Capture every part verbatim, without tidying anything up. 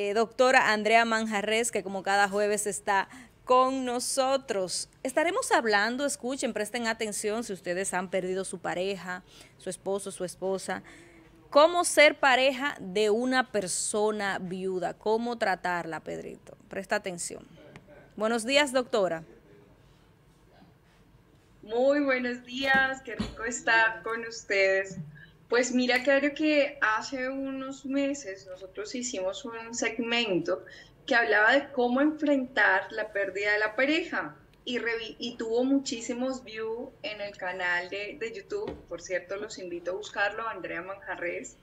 eh, doctora Andrea Manjarres, que como cada jueves está con nosotros. Estaremos hablando, escuchen, presten atención si ustedes han perdido su pareja, su esposo, su esposa. ¿Cómo ser pareja de una persona viuda? ¿Cómo tratarla, Pedrito? Presta atención. Buenos días, doctora. Muy buenos días, qué rico estar con ustedes. Pues mira, claro que hace unos meses nosotros hicimos un segmento que hablaba de cómo enfrentar la pérdida de la pareja y, revi- y tuvo muchísimos views en el canal de, de YouTube. Por cierto, los invito a buscarlo, Andrea Manjarres,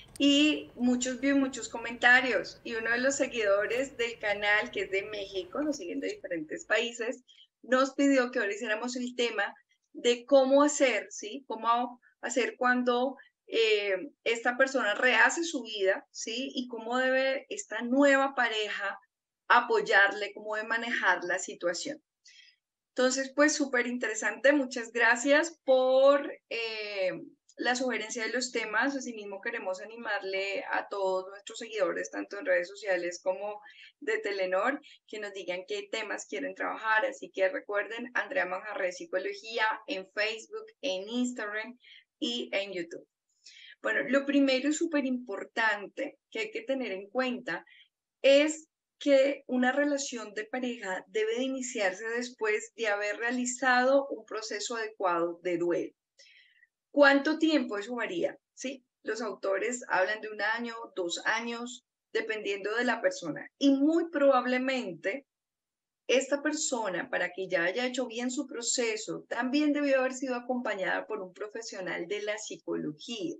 y muchos views, muchos comentarios. Y uno de los seguidores del canal, que es de México, nos siguen de diferentes países, nos pidió que ahora hiciéramos el tema de cómo hacer, ¿sí? Cómo hacer cuando eh, esta persona rehace su vida, ¿sí? Y cómo debe esta nueva pareja apoyarle, cómo debe manejar la situación. Entonces, pues súper interesante. Muchas gracias por eh, la sugerencia de los temas. Asimismo, queremos animarle a todos nuestros seguidores, tanto en redes sociales como de Telenor, que nos digan qué temas quieren trabajar. Así que recuerden, Andrea Manjarres Psicología en Facebook, en Instagram y en YouTube. Bueno, lo primero y súper importante que hay que tener en cuenta es que una relación de pareja debe de iniciarse después de haber realizado un proceso adecuado de duelo. ¿Cuánto tiempo? Eso varía, ¿sí? Los autores hablan de un año, dos años, dependiendo de la persona. Y muy probablemente esta persona, para que ya haya hecho bien su proceso, también debió haber sido acompañada por un profesional de la psicología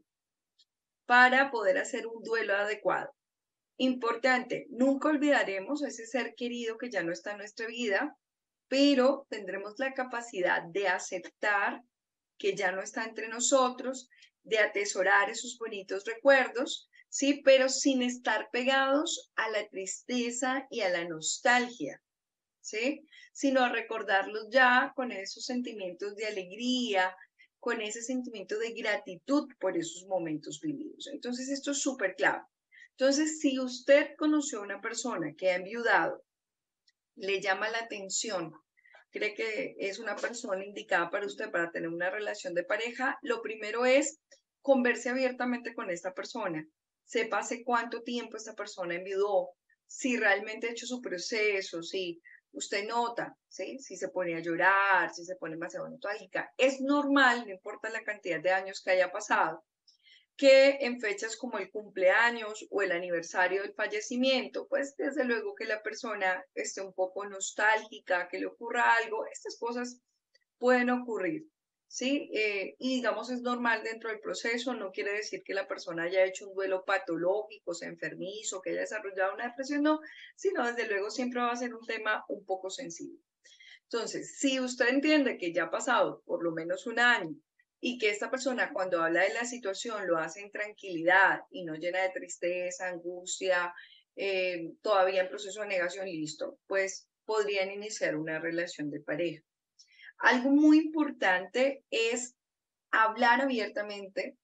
para poder hacer un duelo adecuado. Importante, nunca olvidaremos a ese ser querido que ya no está en nuestra vida, pero tendremos la capacidad de aceptar que ya no está entre nosotros, de atesorar esos bonitos recuerdos, sí, pero sin estar pegados a la tristeza y a la nostalgia, ¿sí? Sino a recordarlos ya con esos sentimientos de alegría, con ese sentimiento de gratitud por esos momentos vividos. Entonces, esto es súper clave. Entonces, si usted conoció a una persona que ha enviudado, le llama la atención, cree que es una persona indicada para usted para tener una relación de pareja, lo primero es converse abiertamente con esta persona. Sepa hace cuánto tiempo esta persona enviudó, si realmente ha hecho su proceso, si usted nota, ¿sí? Si se pone a llorar, si se pone demasiado nostálgica. Es normal, no importa la cantidad de años que haya pasado, que en fechas como el cumpleaños o el aniversario del fallecimiento, pues desde luego que la persona esté un poco nostálgica, que le ocurra algo, estas cosas pueden ocurrir, ¿sí? Eh, y digamos es normal dentro del proceso, no quiere decir que la persona haya hecho un duelo patológico, sea enfermizo, que haya desarrollado una depresión, no, sino desde luego siempre va a ser un tema un poco sensible. Entonces, si usted entiende que ya ha pasado por lo menos un año y que esta persona cuando habla de la situación lo hace en tranquilidad y no llena de tristeza, angustia, eh, todavía en proceso de negación, listo, pues podrían iniciar una relación de pareja. Algo muy importante es hablar abiertamente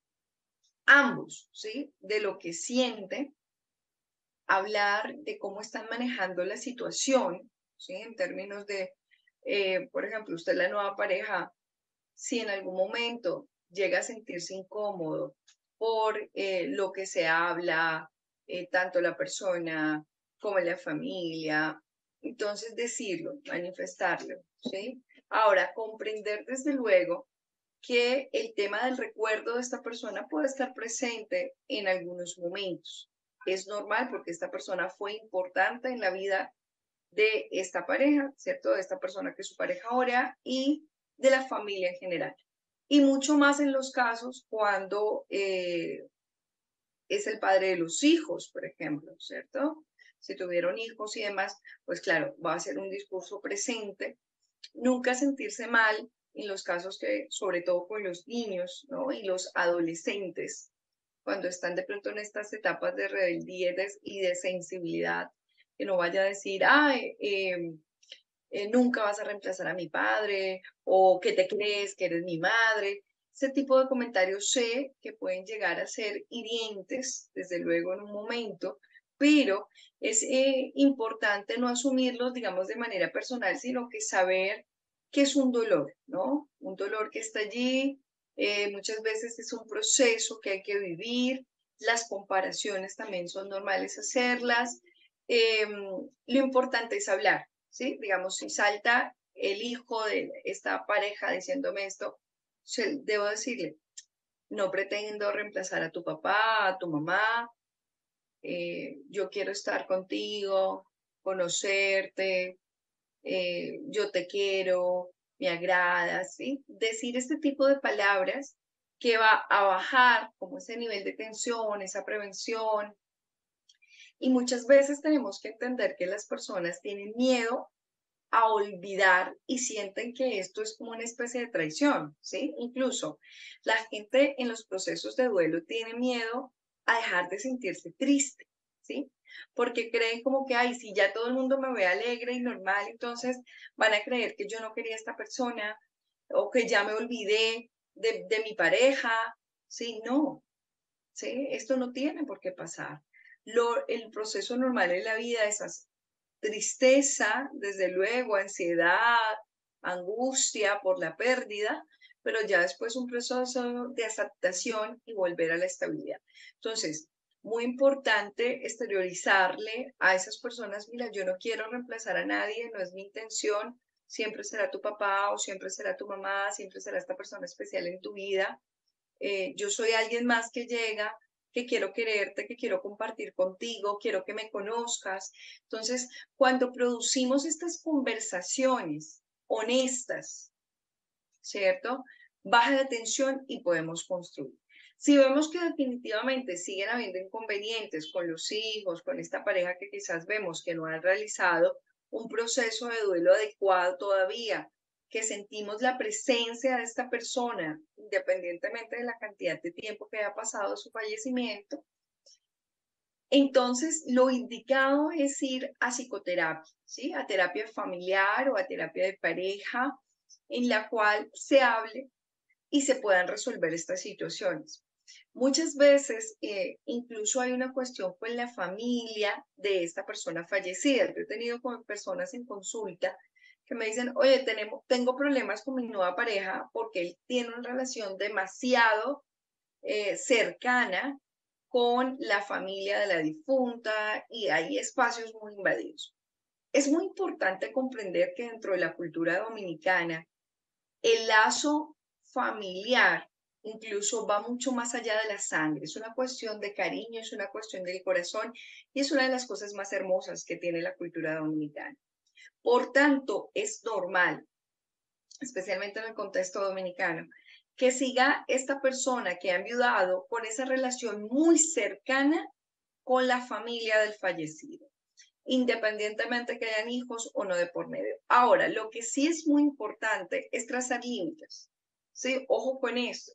ambos, ¿sí? De lo que sienten, hablar de cómo están manejando la situación, ¿sí? En términos de, eh, por ejemplo, usted la nueva pareja, si en algún momento llega a sentirse incómodo por eh, lo que se habla, eh, tanto la persona como la familia, entonces decirlo, manifestarlo, ¿sí? Ahora, comprender desde luego que el tema del recuerdo de esta persona puede estar presente en algunos momentos. Es normal porque esta persona fue importante en la vida de esta pareja, ¿cierto? De esta persona que es su pareja ahora y de la familia en general. Y mucho más en los casos cuando eh, es el padre de los hijos, por ejemplo, ¿cierto? Si tuvieron hijos y demás, pues claro, va a ser un discurso presente. Nunca sentirse mal en los casos que, sobre todo con los niños, ¿no? Y los adolescentes, cuando están de pronto en estas etapas de rebeldía y de sensibilidad, que no vaya a decir, ay, eh, eh, nunca vas a reemplazar a mi padre, o que te crees que eres mi madre. Ese tipo de comentarios sé que pueden llegar a ser hirientes, desde luego en un momento, pero es eh, importante no asumirlos, digamos, de manera personal, sino que saber que es un dolor, ¿no? Un dolor que está allí, eh, muchas veces es un proceso que hay que vivir, las comparaciones también son normales hacerlas. Eh, lo importante es hablar, ¿sí? Digamos, si salta el hijo de esta pareja diciéndome esto, debo decirle, no pretendo reemplazar a tu papá, a tu mamá, eh, yo quiero estar contigo, conocerte, eh, yo te quiero, me agradas, ¿sí? Decir este tipo de palabras que va a bajar como ese nivel de tensión, esa prevención. Y muchas veces tenemos que entender que las personas tienen miedo a olvidar y sienten que esto es como una especie de traición, ¿sí? Incluso la gente en los procesos de duelo tiene miedo a dejar de sentirse triste, ¿sí? Porque creen como que, ay, si ya todo el mundo me ve alegre y normal, entonces van a creer que yo no quería a esta persona o que ya me olvidé de, de mi pareja, ¿sí? No, ¿sí? Esto no tiene por qué pasar. Lo, el proceso normal en la vida es así. Tristeza, desde luego, ansiedad, angustia por la pérdida, pero ya después un proceso de aceptación y volver a la estabilidad. Entonces, muy importante exteriorizarle a esas personas, mira, yo no quiero reemplazar a nadie, no es mi intención, siempre será tu papá o siempre será tu mamá, siempre será esta persona especial en tu vida. Eh, yo soy alguien más que llega, que quiero quererte, que quiero compartir contigo, quiero que me conozcas. Entonces, cuando producimos estas conversaciones honestas, ¿cierto? Baja la tensión y podemos construir. Si vemos que definitivamente siguen habiendo inconvenientes con los hijos, con esta pareja que quizás vemos que no han realizado un proceso de duelo adecuado todavía, que sentimos la presencia de esta persona, independientemente de la cantidad de tiempo que haya pasado de su fallecimiento, entonces lo indicado es ir a psicoterapia, ¿sí? A terapia familiar o a terapia de pareja, en la cual se hable y se puedan resolver estas situaciones. Muchas veces eh, incluso hay una cuestión con la familia de esta persona fallecida. Yo he tenido con personas en consulta que me dicen, oye, tenemos, tengo problemas con mi nueva pareja porque él tiene una relación demasiado eh, cercana con la familia de la difunta y hay espacios muy invadidos. Es muy importante comprender que dentro de la cultura dominicana, el lazo familiar incluso va mucho más allá de la sangre. Es una cuestión de cariño, es una cuestión del corazón y es una de las cosas más hermosas que tiene la cultura dominicana. Por tanto, es normal, especialmente en el contexto dominicano, que siga esta persona que ha enviudado con esa relación muy cercana con la familia del fallecido, independientemente que hayan hijos o no de por medio. Ahora, lo que sí es muy importante es trazar límites, ¿sí? Ojo con eso.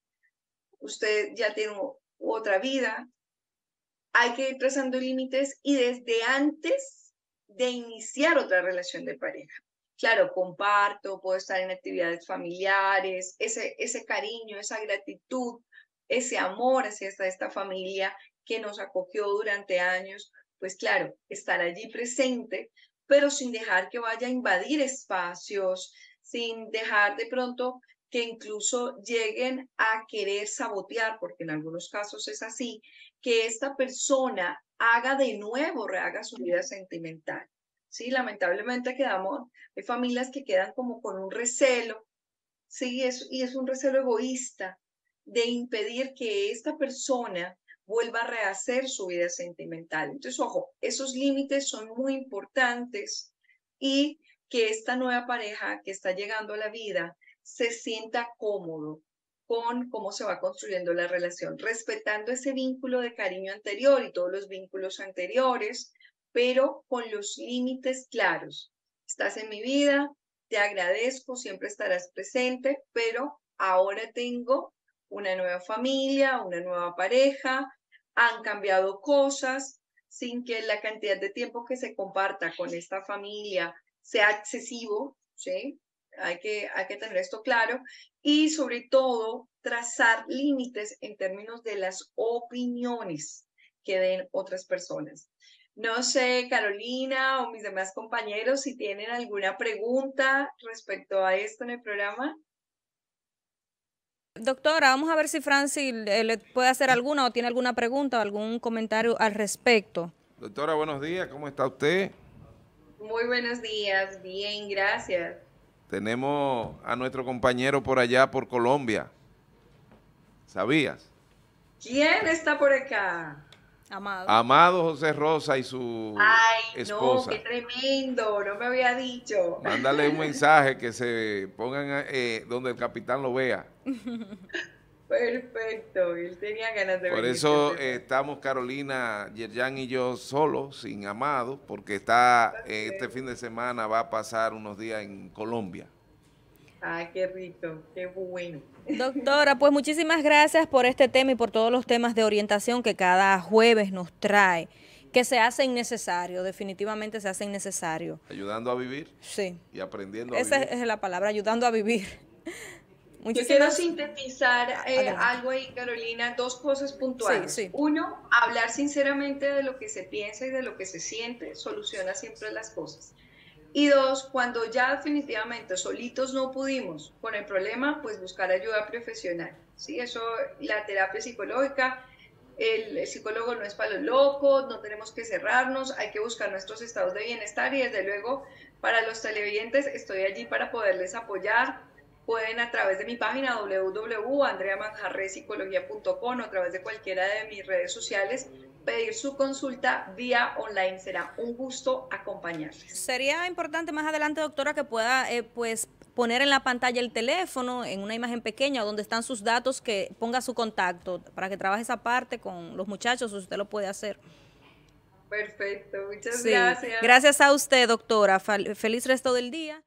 Usted ya tiene otra vida, hay que ir trazando límites y desde antes de iniciar otra relación de pareja. Claro, comparto, puedo estar en actividades familiares, ese, ese cariño, esa gratitud, ese amor hacia esta, esta familia que nos acogió durante años, pues claro, estar allí presente, pero sin dejar que vaya a invadir espacios, sin dejar de pronto que incluso lleguen a querer sabotear, porque en algunos casos es así, que esta persona haga de nuevo, rehaga su vida sentimental. Sí, lamentablemente quedamos, hay familias que quedan como con un recelo, sí, es, y es un recelo egoísta de impedir que esta persona vuelva a rehacer su vida sentimental. Entonces, ojo, esos límites son muy importantes y que esta nueva pareja que está llegando a la vida se sienta cómodo con cómo se va construyendo la relación, respetando ese vínculo de cariño anterior y todos los vínculos anteriores, pero con los límites claros. Estás en mi vida, te agradezco, siempre estarás presente, pero ahora tengo una nueva familia, una nueva pareja, han cambiado cosas sin que la cantidad de tiempo que se comparta con esta familia sea excesivo, ¿sí? Hay que, hay que tener esto claro y sobre todo trazar límites en términos de las opiniones. que den otras personas. No sé, Carolina o mis demás compañeros, si tienen alguna pregunta respecto a esto en el programa. Doctora, vamos a ver si Francis le, le puede hacer alguna o tiene alguna pregunta o algún comentario al respecto. Doctora, buenos días, ¿cómo está usted? Muy buenos días, bien, gracias. Tenemos a nuestro compañero por allá, por Colombia. ¿Sabías? ¿Quién está por acá? Amado. Amado José Rosa y su Ay, esposa. no, qué tremendo, no me había dicho. Mándale un mensaje que se pongan eh, donde el capitán lo vea. Perfecto, él tenía ganas de Por venir. eso eh, estamos Carolina, Yerjan y yo solos, sin Amado, porque está eh, este fin de semana va a pasar unos días en Colombia. Ay, qué rico, qué bueno. Doctora, pues muchísimas gracias por este tema y por todos los temas de orientación que cada jueves nos trae, que se hacen necesarios, definitivamente se hacen necesarios. Ayudando a vivir. Sí. Y aprendiendo a Esa vivir. es la palabra, ayudando a vivir. Yo quiero sintetizar eh, algo ahí, Carolina, dos cosas puntuales. Sí, sí. Uno, hablar sinceramente de lo que se piensa y de lo que se siente, soluciona siempre las cosas. Y dos, cuando ya definitivamente solitos no pudimos con el problema, pues buscar ayuda profesional. ¿Sí? Eso, la terapia psicológica, el, el psicólogo no es para los locos, no tenemos que cerrarnos, hay que buscar nuestros estados de bienestar y desde luego para los televidentes estoy allí para poderles apoyar. Pueden a través de mi página doble u doble u doble u punto andrea manjarres psicología punto com o a través de cualquiera de mis redes sociales pedir su consulta vía online. Será un gusto acompañarles. Sería importante más adelante, doctora, que pueda eh, pues poner en la pantalla el teléfono, en una imagen pequeña donde están sus datos, que ponga su contacto para que trabaje esa parte con los muchachos, usted lo puede hacer. Perfecto, muchas sí. gracias. Gracias a usted, doctora. Feliz resto del día.